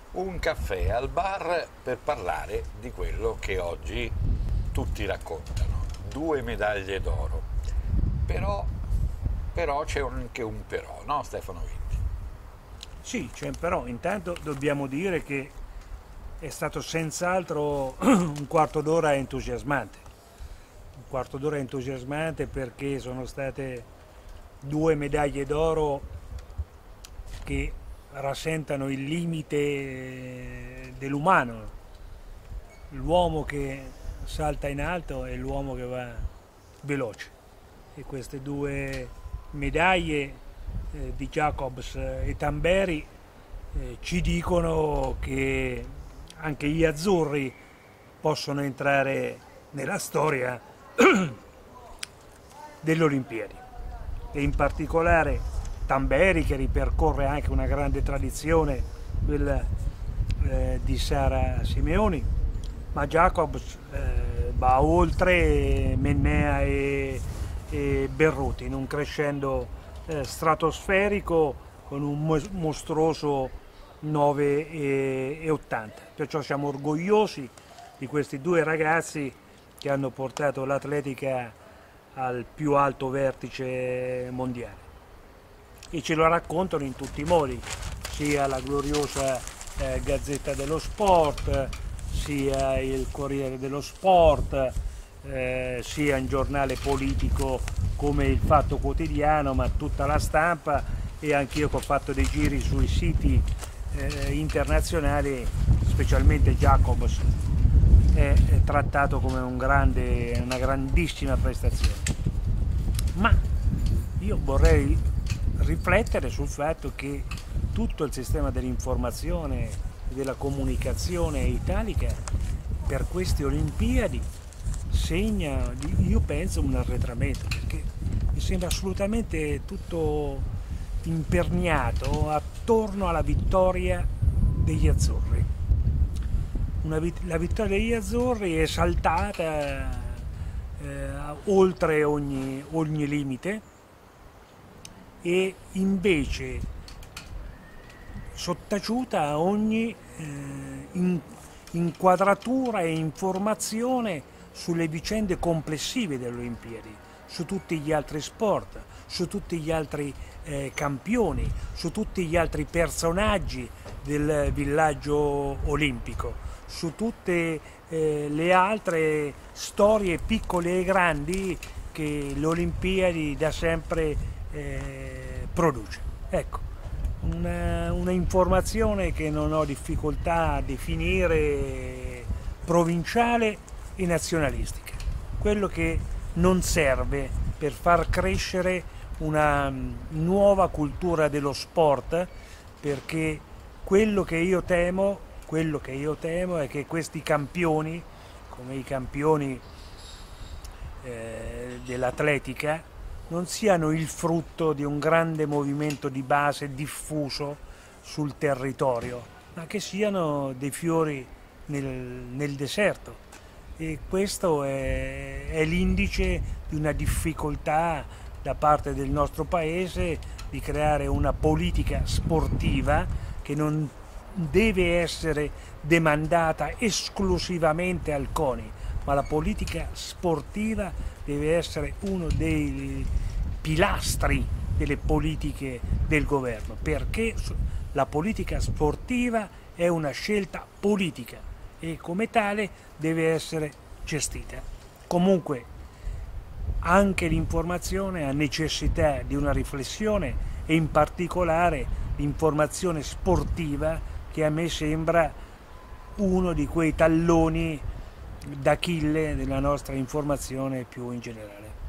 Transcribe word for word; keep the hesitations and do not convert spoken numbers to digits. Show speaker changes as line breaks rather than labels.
Un caffè al bar per parlare di quello che oggi tutti raccontano, due medaglie d'oro. Però, però c'è anche un però, no Stefano Vinti?
Sì, cioè, però intanto dobbiamo dire che è stato senz'altro un quarto d'ora entusiasmante. Un quarto d'ora entusiasmante perché sono state due medaglie d'oro che rasentano il limite dell'umano, l'uomo che salta in alto e l'uomo che va veloce. E queste due medaglie eh, di Jacobs e Tamberi eh, ci dicono che anche gli azzurri possono entrare nella storia delle Olimpiadi e in particolare Tamberi, che ripercorre anche una grande tradizione, quella eh, di Sara Simeoni, ma Jacobs eh, va oltre Mennea e, e Berruti in un crescendo eh, stratosferico con un mostruoso nove virgola ottanta. Perciò siamo orgogliosi di questi due ragazzi che hanno portato l'atletica al più alto vertice mondiale e ce lo raccontano in tutti i modi, sia la gloriosa eh, Gazzetta dello Sport, sia il Corriere dello Sport, eh, sia un giornale politico come il Fatto Quotidiano, ma tutta la stampa, e anch'io che ho fatto dei giri sui siti eh, internazionali, specialmente Jacobs è, è trattato come un grande, una grandissima prestazione. Ma io vorrei riflettere sul fatto che tutto il sistema dell'informazione e della comunicazione italica per queste Olimpiadi segna, io penso, un arretramento, perché mi sembra assolutamente tutto imperniato attorno alla vittoria degli azzurri. Una vit- la vittoria degli azzurri è saltata eh, oltre ogni, ogni limite, e invece sottaciuta a ogni eh, in, inquadratura e informazione sulle vicende complessive delle Olimpiadi, su tutti gli altri sport, su tutti gli altri eh, campioni, su tutti gli altri personaggi del villaggio olimpico, su tutte eh, le altre storie piccole e grandi che le Olimpiadi da sempre eh, produce. Ecco, una, una informazione che non ho difficoltà a definire provinciale e nazionalistica, quello che non serve per far crescere una nuova cultura dello sport, perché quello che io temo, quello che io temo è che questi campioni, come i campioni eh, dell'atletica, non siano il frutto di un grande movimento di base diffuso sul territorio, ma che siano dei fiori nel, nel deserto. E questo è, è l'indice di una difficoltà da parte del nostro Paese di creare una politica sportiva che non deve essere demandata esclusivamente al CONI, ma la politica sportiva deve essere uno dei pilastri delle politiche del governo, perché la politica sportiva è una scelta politica e come tale deve essere gestita. Comunque anche l'informazione ha necessità di una riflessione, e in particolare l'informazione sportiva, che a me sembra uno di quei talloni d'Achille della nostra informazione più in generale.